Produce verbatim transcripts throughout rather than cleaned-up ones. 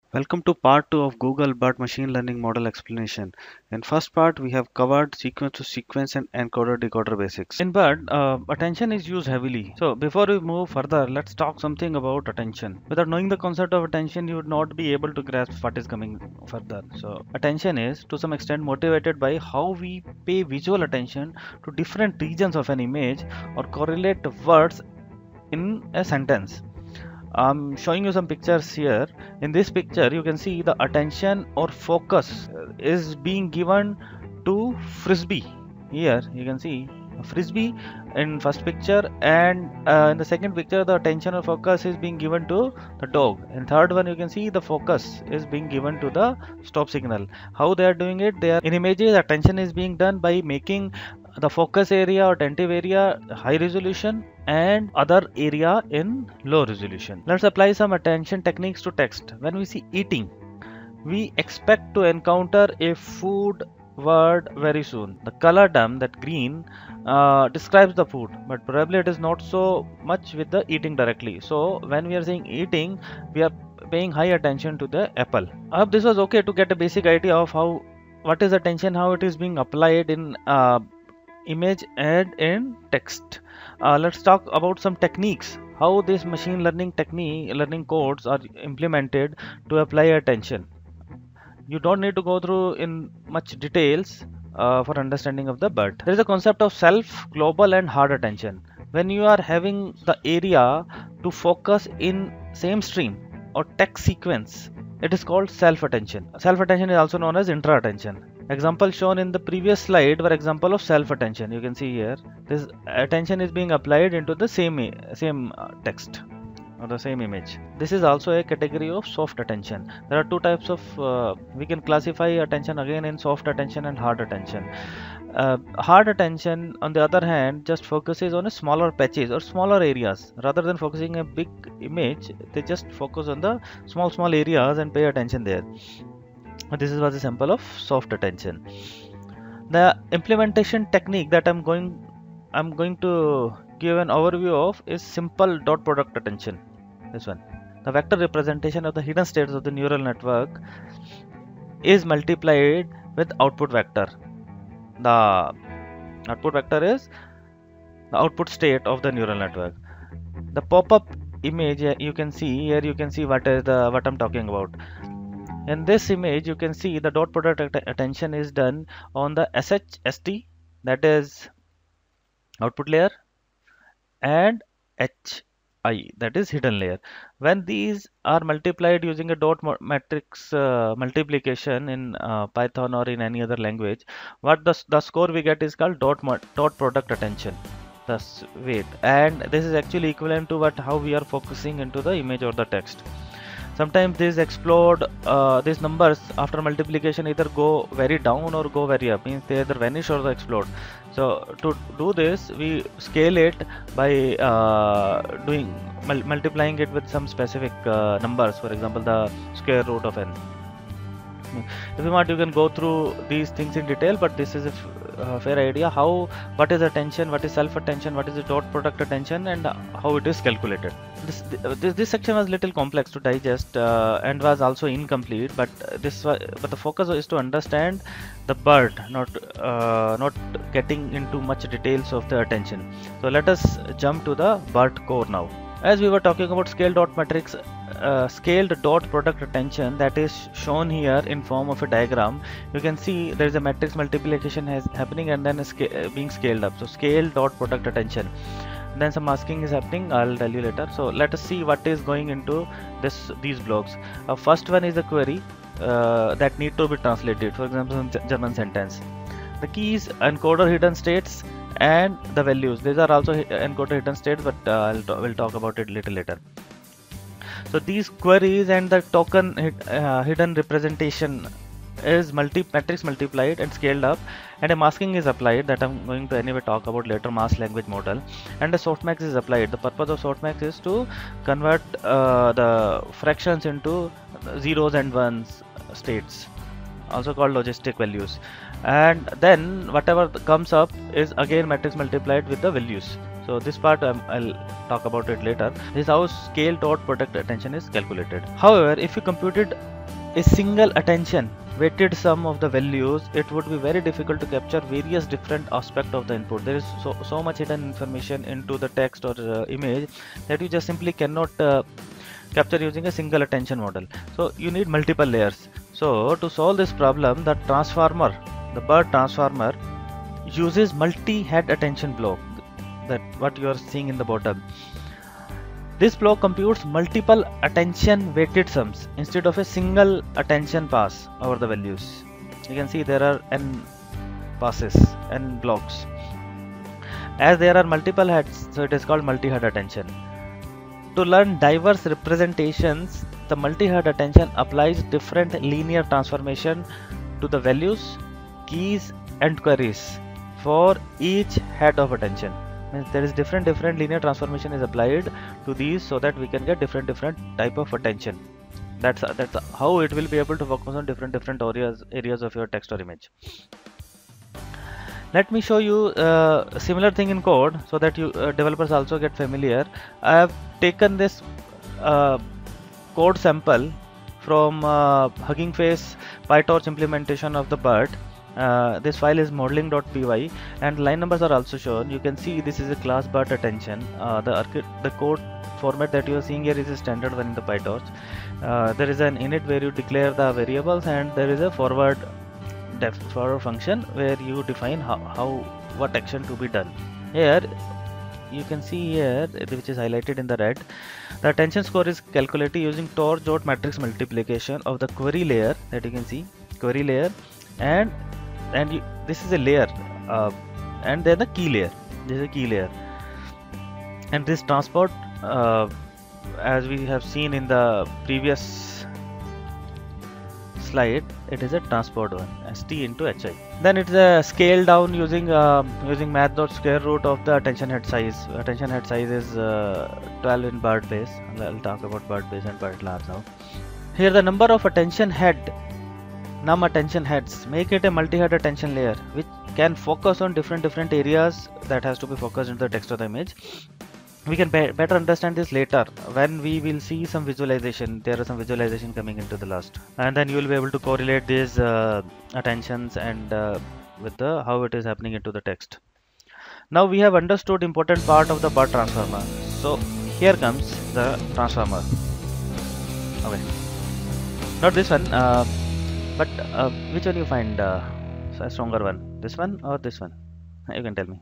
Welcome to part two of Google BERT machine learning model explanation. In first part, we have covered sequence to sequence and encoder decoder basics. In BERT, uh, attention is used heavily. So before we move further, let's talk something about attention. Without knowing the concept of attention, you would not be able to grasp what is coming further. So attention is to some extent motivated by how we pay visual attention to different regions of an image or correlate words in a sentence. I'm showing you some pictures here. In this picture, you can see the attention or focus is being given to frisbee. Here you can see a frisbee in first picture, and uh, in the second picture the attention or focus is being given to the dog. In third one you can see the focus is being given to the stop signal. How they are doing it? They are in images. Attention is being done by making the focus area or attentive area high resolution and other area in low resolution. Let's apply some attention techniques to text. When we see eating, we expect to encounter a food word very soon. The color term, that green, uh, describes the food, but probably it is not so much with the eating directly. So when we are saying eating, we are paying high attention to the apple. I hope this was okay to get a basic idea of how what is attention, how it is being applied in uh, image and in text. Uh, let's talk about some techniques, how this machine learning technique learning codes are implemented to apply attention. You don't need to go through in much details uh, for understanding of the BERT. There is a concept of self, global and hard attention. When you are having the area to focus in same stream or text sequence, it is called self attention. Self attention is also known as intra attention. Example shown in the previous slide were example of self attention. You can see here this attention is being applied into the same same text or the same image. This is also a category of soft attention. There are two types of uh, we can classify attention again in soft attention and hard attention. Uh, hard attention, on the other hand, just focuses on a smaller patches or smaller areas. Rather than focusing a big image, they just focus on the small small areas and pay attention there. This is was a sample of soft attention. The implementation technique that I'm going I'm going to give an overview of is simple dot product attention. This one. The vector representation of the hidden states of the neural network is multiplied with output vector. The output vector is the output state of the neural network. The pop-up image you can see here, you can see what is the what I'm talking about. In this image you can see the dot product att attention is done on the S H S T, that is output layer, and H I, that is hidden layer. When these are multiplied using a dot matrix uh, multiplication in uh, Python or in any other language, what the, the score we get is called dot, dot product attention. Thus wait, and this is actually equivalent to what how we are focusing into the image or the text. Sometimes these explode, uh, these numbers after multiplication either go very down or go very up, means they either vanish or they explode. So to do this, we scale it by uh, doing mul multiplying it with some specific uh, numbers, for example the square root of n. If you want, you can go through these things in detail, but this is a uh, fair idea how what is attention, what is self attention, what is the dot product attention, and how it is calculated. This this, this section was little complex to digest uh, and was also incomplete, but this but the focus is to understand the BERT, not uh, not getting into much details of the attention. So let us jump to the BERT core now. As we were talking about scale dot matrix, uh, scaled dot product attention, that is shown here in form of a diagram. You can see there is a matrix multiplication has happening and then sca being scaled up. So scale dot product attention. Then some masking is happening. I'll tell you later. So let us see what is going into this these blocks. Uh, first one is the query uh, that need to be translated. For example, in German sentence. The keys, encoder hidden states, and the values. These are also encoded hidden states, but uh, I'll we'll talk about it little later. So these queries and the token hid, uh, hidden representation is multi matrix multiplied and scaled up, and a masking is applied that I'm going to anyway talk about later, mask language model, and the softmax is applied. The purpose of softmax is to convert uh, the fractions into zeros and ones states, also called logistic values, and then whatever comes up is again matrix multiplied with the values. So this part um, I'll talk about it later. This is how scale dot product attention is calculated. However, if you computed a single attention weighted sum of the values, it would be very difficult to capture various different aspects of the input. There is so, so much hidden information into the text or uh, image that you just simply cannot uh, capture using a single attention model. So you need multiple layers. So to solve this problem, the transformer, the BERT transformer, uses multi-head attention block, that what you are seeing in the bottom. This block computes multiple attention weighted sums instead of a single attention pass over the values. You can see there are n passes, n blocks. As there are multiple heads, so it is called multi-head attention. To learn diverse representations, the multi-head attention applies different linear transformation to the values, keys and queries for each head of attention. Means there is different different linear transformation is applied to these so that we can get different different type of attention. That's that's how it will be able to focus on different different areas areas of your text or image. Let me show you uh, a similar thing in code so that you uh, developers also get familiar. I have taken this uh, code sample from uh, Hugging Face PyTorch implementation of the BERT. Uh, this file is modeling.py and line numbers are also shown. You can see this is a class BERT attention. Uh, the the code format that you are seeing here is a standard one in the PyTorch. Uh, there is an init where you declare the variables, and there is a forward def forward function where you define how, how what action to be done. Here you can see here, which is highlighted in the red, the attention score is calculated using torch dot matrix multiplication of the query layer, that you can see query layer, and and you, this is a layer, uh, and then the key layer. This is a key layer, and this transport, uh, as we have seen in the previous slide, it is a transport one, st into hi. Then it's a scale down using uh, using math dot square root of the attention head size. Attention head size is uh, twelve in BERT base. I'll talk about BERT base and BERT lab now. Here the number of attention head num attention heads make it a multi-head attention layer which can focus on different different areas that has to be focused in the text or the image. We can be better understand this later when we will see some visualization. There are some visualization coming into the last, and then you will be able to correlate these uh, attentions and uh, with the how it is happening into the text. Now we have understood important part of the BERT transformer. So here comes the transformer. Okay, not this one. Uh, But uh, which one you find uh, a stronger one? This one or this one? You can tell me.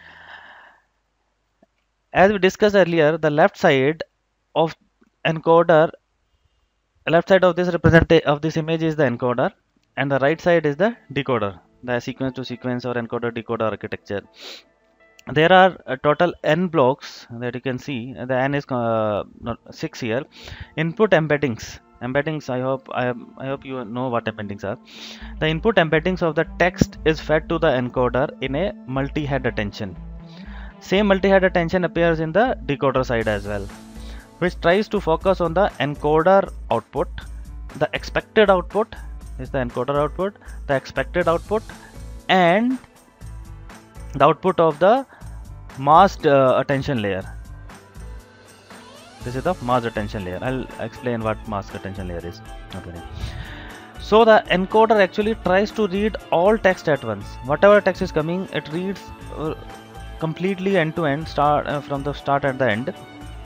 As we discussed earlier, the left side of encoder, left side of this represent of this image is the encoder, and the right side is the decoder, the sequence to sequence or encoder decoder architecture. There are a total n blocks that you can see. The n is uh, not six here. Input embeddings. Embeddings, I hope I, I hope you know what embeddings are. The input embeddings of the text is fed to the encoder in a multi-head attention. Same multi-head attention appears in the decoder side as well, which tries to focus on the encoder output. The expected output is the encoder output, the expected output, and the output of the masked uh, attention layer. This is the masked attention layer. I'll explain what masked attention layer is. Okay. So the encoder actually tries to read all text at once. Whatever text is coming, it reads uh, completely end to end, start uh, from the start at the end,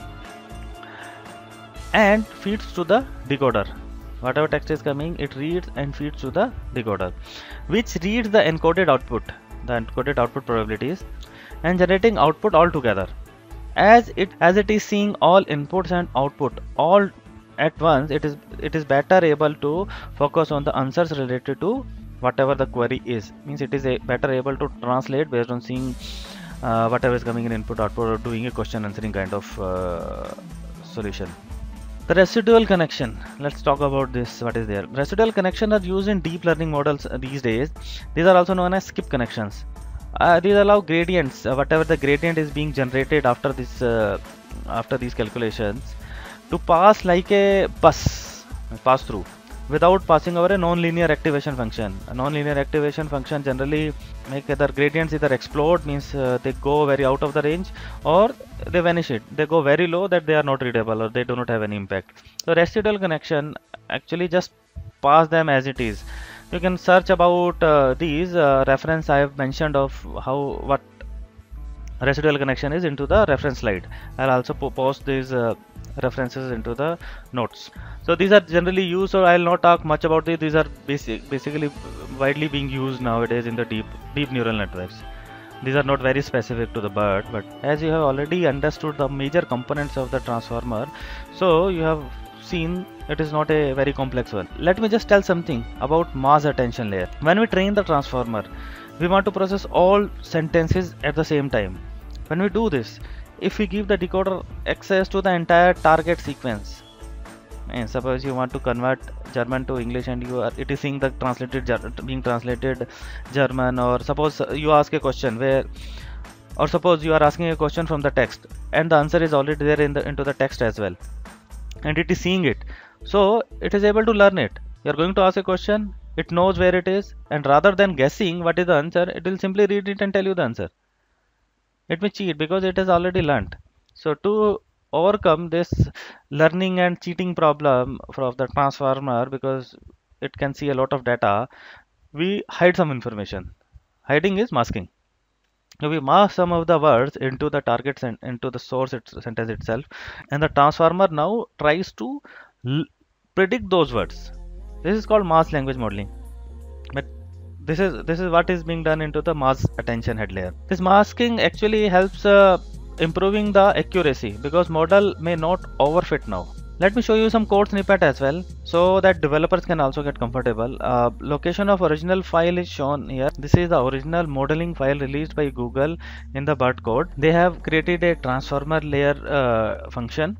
and feeds to the decoder. Whatever text is coming, it reads and feeds to the decoder, which reads the encoded output, the encoded output probabilities, and generating output all together. As it as it is seeing all inputs and output all at once, it is it is better able to focus on the answers related to whatever the query is. Means it is a better able to translate based on seeing uh, whatever is coming in input output, or doing a question answering kind of uh, solution. The residual connection. Let's talk about this. What is there? Residual connection are used in deep learning models these days. These are also known as skip connections. Uh, these allow gradients, uh, whatever the gradient is being generated after this, uh, after these calculations, to pass like a bus, pass through, without passing over a non-linear activation function. A non-linear activation function generally make either gradients either explode, means uh, they go very out of the range, or they vanish it. They go very low that they are not readable or they do not have any impact. So residual connection actually just pass them as it is. You can search about uh, these uh, reference I have mentioned of how what residual connection is into the reference slide. I'll also po post these uh, references into the notes. So these are generally used, so I'll not talk much about it. These are basic, basically widely being used nowadays in the deep deep neural networks. These are not very specific to the BERT, but as you have already understood the major components of the transformer, so you have seen it is not a very complex one. Let me just tell something about mass attention layer. When we train the transformer, we want to process all sentences at the same time. When we do this, if we give the decoder access to the entire target sequence, and suppose you want to convert German to English and you are it is seeing the translated being translated German, or suppose you ask a question where, or suppose you are asking a question from the text and the answer is already there in the into the text as well, and it is seeing it, so it is able to learn it. You are going to ask a question, it knows where it is, and rather than guessing what is the answer, it will simply read it and tell you the answer. It may cheat because it has already learned. So to overcome this learning and cheating problem of the transformer, because it can see a lot of data, we hide some information. Hiding is masking. So we mask some of the words into the target and into the source it, sentence itself, and the transformer now tries to predict those words. This is called masked language modeling. But this is this is what is being done into the mass attention head layer. This masking actually helps uh, improving the accuracy, because model may not overfit now. Let me show you some code snippet as well, so that developers can also get comfortable. Uh, location of original file is shown here. This is the original modeling file released by Google in the BERT code. They have created a transformer layer uh, function.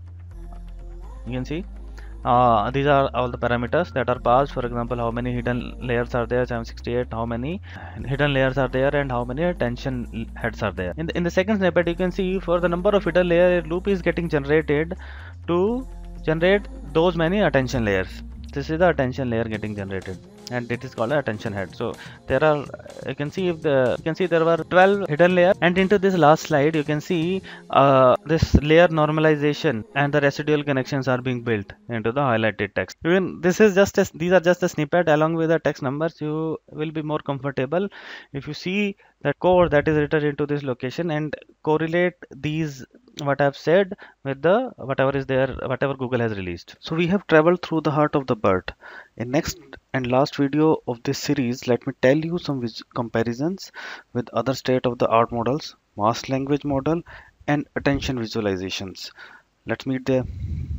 You can see uh, these are all the parameters that are passed. For example, how many hidden layers are there, seven sixty-eight, how many hidden layers are there, and how many attention heads are there. In the, in the second snippet, you can see for the number of hidden layer, a loop is getting generated to generate those many attention layers. This is the attention layer getting generated, and it is called a attention head. So there are, you can see if the you can see there were twelve hidden layers, and into this last slide you can see uh, this layer normalization and the residual connections are being built into the highlighted text. Even this is just a, these are just a snippet along with the text numbers. You will be more comfortable if you see the code that is written into this location and correlate these what I've said with the whatever is there, whatever Google has released. So we have traveled through the heart of the BERT. In next and last video of this series, let me tell you some comparisons with other state-of-the-art models, masked language model, and attention visualizations. Let's meet there.